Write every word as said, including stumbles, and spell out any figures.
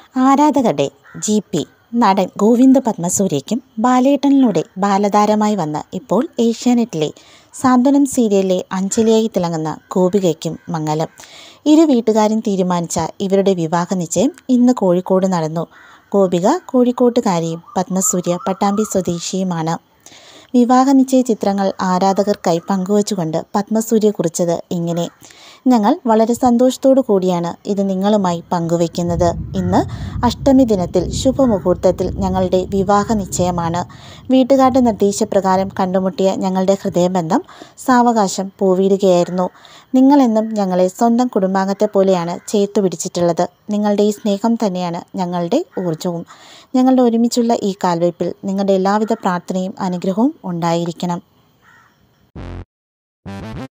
ആരാധകരുടെ G P നടൻ ഗോവിന്ദ് പദ്മസൂര്യയ്ക്കും ബാലേട്ടനിലൂടെ ബാലതാരമായി വന്ന് ഇപ്പോൾ ഏഷ്യാനെറ്റിലെ സാന്ത്വനം സീരിയലിലെ അഞ്ജലിയായി തിളങ്ങുന്ന ഗോപികയ്ക്കും മംഗലം. ഇരു വീട്ടുകാരും തീരുമാനിച്ച ഇവരുടെ വിവാഹ നിശ്ചയം ഇന്ന് കോഴിക്കോട് നടന്നു. ഗോപിക കോഴിക്കോട്ടുകാരിയും പദ്മസൂര്യ പട്ടാമ്പി സ്വദേശിയുമാണ്. വിവാഹ നിശ്ചയ ചിത്രങ്ങൾ ആരാധകർക്കായി പങ്കുവച്ചുകൊണ്ട് പദ്മസൂര്യ കുറിച്ചത് ഇങ്ങനെ: ഞങ്ങൾ വളരെ സന്തോഷത്തോടു കൂടിയാണ് ഇത് നിങ്ങളുമായി പങ്കുവയ്ക്കുന്നത്. ഇന്ന് അഷ്ടമി ദിനത്തിൽ ശുഭമുഹൂർത്തത്തിൽ ഞങ്ങളുടെ വിവാഹ നിശ്ചയമാണ്. വീട്ടുകാരുടെ നിർദ്ദേശപ്രകാരം കണ്ടുമുട്ടിയ ഞങ്ങളുടെ ഹൃദയബന്ധം സാവകാശം പൂവിടുകയായിരുന്നു. നിങ്ങളെന്നും ഞങ്ങളെ സ്വന്തം കുടുംബാംഗത്തെ പോലെയാണ് ചേർത്തു പിടിച്ചിട്ടുള്ളത്. നിങ്ങളുടെ ഈ സ്നേഹം തന്നെയാണ് ഞങ്ങളുടെ ഊർജവും. ഞങ്ങളുടെ ഒരുമിച്ചുള്ള ഈ കാൽവയ്പിൽ നിങ്ങളുടെ എല്ലാവിധ പ്രാർത്ഥനയും അനുഗ്രഹവും ഉണ്ടായിരിക്കണം.